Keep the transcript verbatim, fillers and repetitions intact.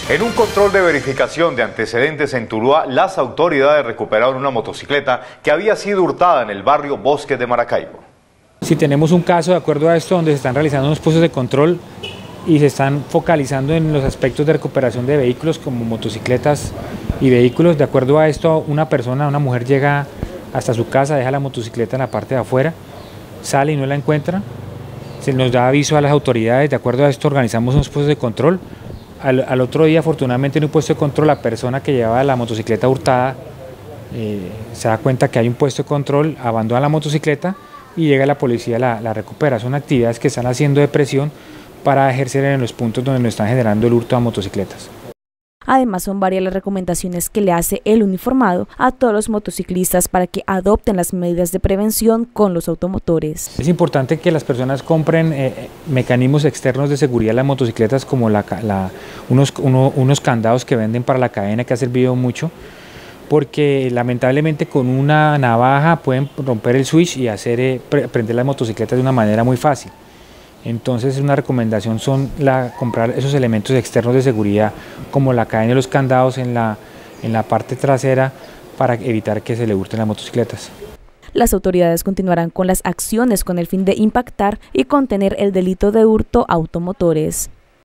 En un control de verificación de antecedentes en Tuluá, las autoridades recuperaron una motocicleta que había sido hurtada en el barrio Bosques de Maracaibo. Si tenemos un caso de acuerdo a esto donde se están realizando unos puestos de control y se están focalizando en los aspectos de recuperación de vehículos como motocicletas y vehículos, de acuerdo a esto una persona, una mujer llega hasta su casa, deja la motocicleta en la parte de afuera, sale y no la encuentra, se nos da aviso a las autoridades, de acuerdo a esto organizamos unos puestos de control. Al, al otro día, afortunadamente, en un puesto de control, la persona que llevaba la motocicleta hurtada eh, se da cuenta que hay un puesto de control, abandona la motocicleta y llega la policía, la, la recupera. Son actividades que están haciendo de presión para ejercer en los puntos donde nos están generando el hurto a motocicletas. Además, son varias las recomendaciones que le hace el uniformado a todos los motociclistas para que adopten las medidas de prevención con los automotores. Es importante que las personas compren eh, mecanismos externos de seguridad en las motocicletas como la, la, unos, uno, unos candados que venden para la cadena, que ha servido mucho, porque lamentablemente con una navaja pueden romper el switch y hacer eh, prender las motocicletas de una manera muy fácil. Entonces una recomendación son la, comprar esos elementos externos de seguridad como la cadena y los candados en la, en la parte trasera para evitar que se le hurten las motocicletas. Las autoridades continuarán con las acciones con el fin de impactar y contener el delito de hurto a automotores.